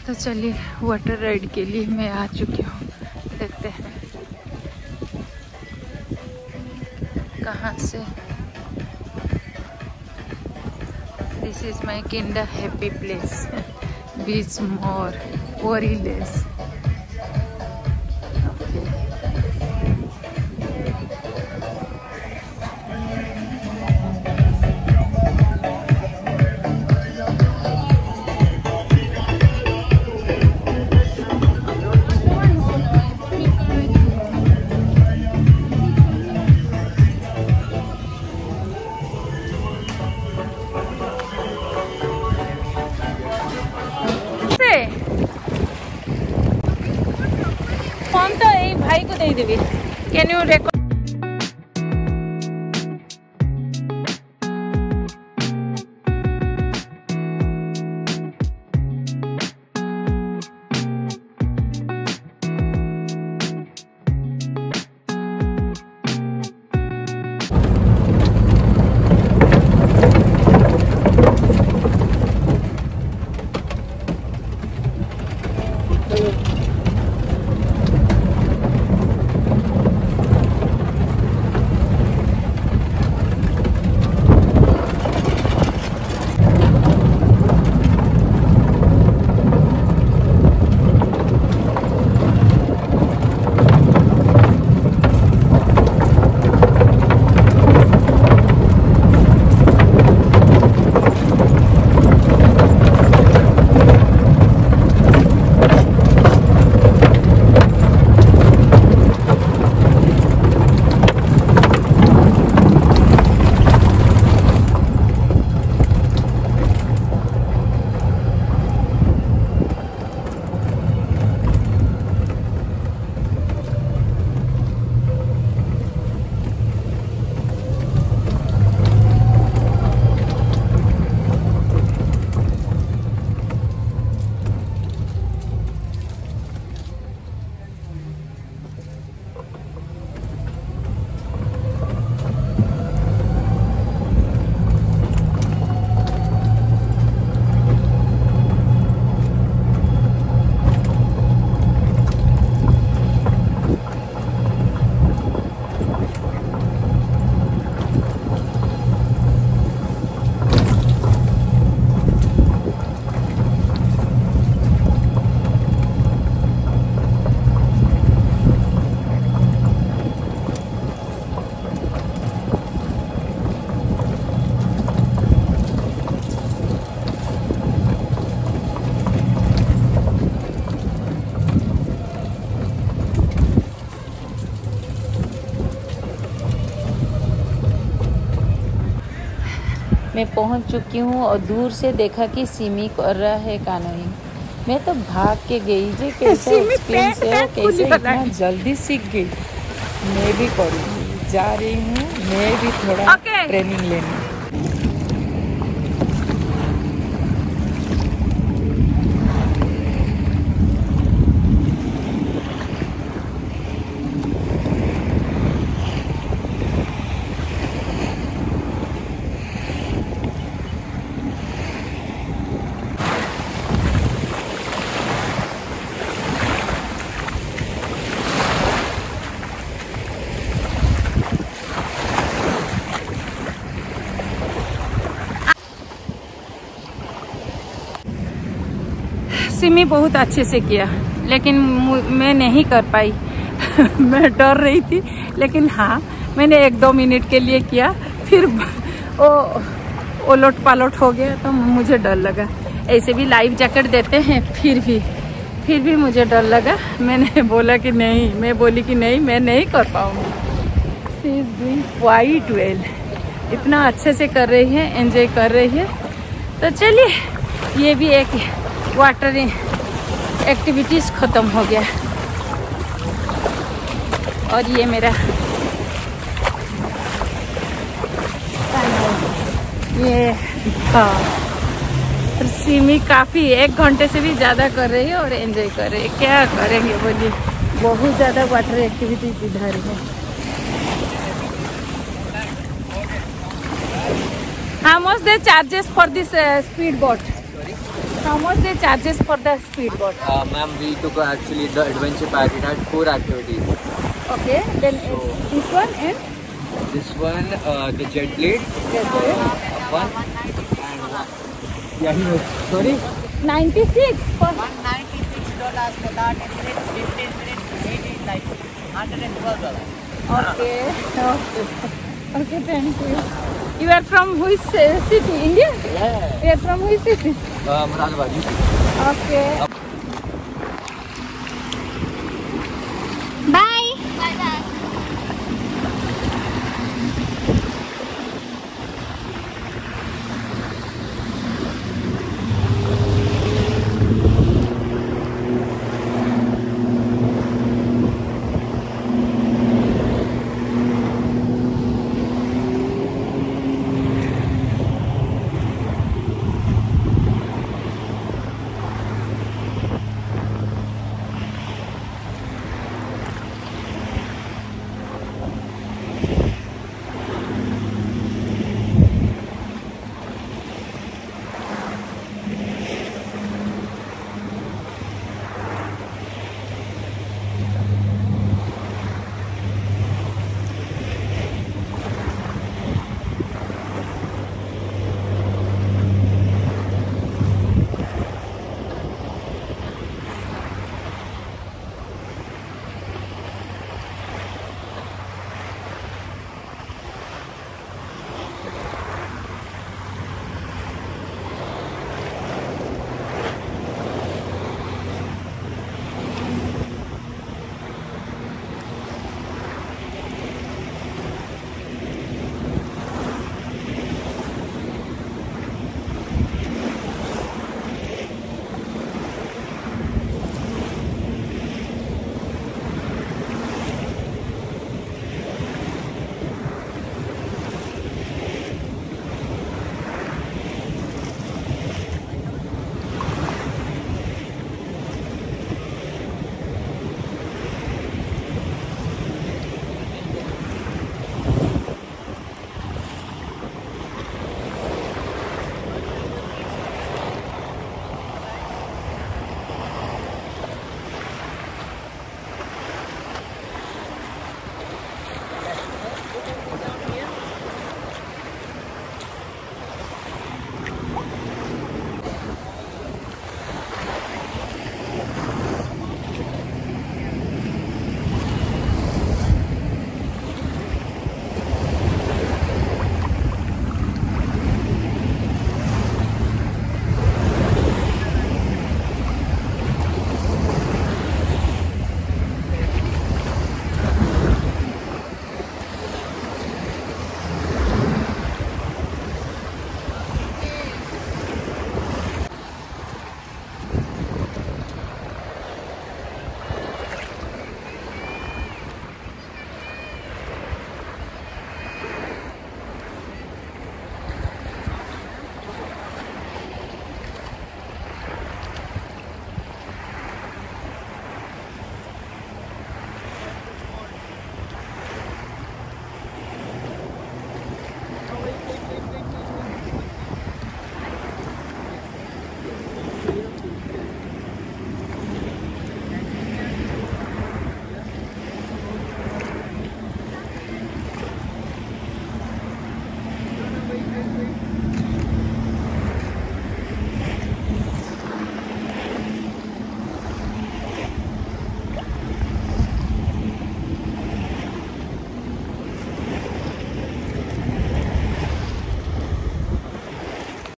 तो चलिए water ride के लिए मैं आ चुकी हूँ। देखते हैं कहाँ से। This is my kinda happy place, beach more worry less. फोन तो यही भाई को दे देवी। Can you record? मैं पहुंच चुकी हूं और दूर से देखा कि सिमी कर रहा है कानोइंग। मैं तो भाग के गई जी, कैसे एक्सपीरियंस है, कैसे इतना जल्दी सीख गई। मैं भी करूँगी, जा रही हूँ मैं भी थोड़ा ट्रेनिंग लेने। सिमी बहुत अच्छे से किया, लेकिन मैं नहीं कर पाई। मैं डर रही थी, लेकिन हाँ मैंने 1-2 मिनट के लिए किया, फिर वो उलट पालट हो गया तो मुझे डर लगा। ऐसे भी लाइफ जैकेट देते हैं, फिर भी मुझे डर लगा। मैंने बोला कि नहीं, मैं बोली कि नहीं मैं नहीं कर पाऊँगी। She is doing quite well, इतना अच्छे से कर रही है, एंजॉय कर रही है। तो चलिए ये भी एक वाटर एक्टिविटीज खत्म हो गया। और ये मेरा ये सिमी काफ़ी 1 घंटे से भी ज़्यादा कर रही है और एंजॉय कर रही है। क्या करेंगे बोलिए, बहुत ज़्यादा वाटर एक्टिविटीज इधर है। How much the charges for this speed boat? How much they charges for the speedboat? Ma'am, we took actually the adventure pack. It had 4 activities. Okay, then this one and This one, the jet blade, yes, one, and one. Yeah, he was. Sorry? 96 for $196 for 30 minutes, 15 minutes, 18 like $112. okay. Okay. Okay, thank you. You are from which city? India? Yeah. You are from which city? Muradabad. Okay.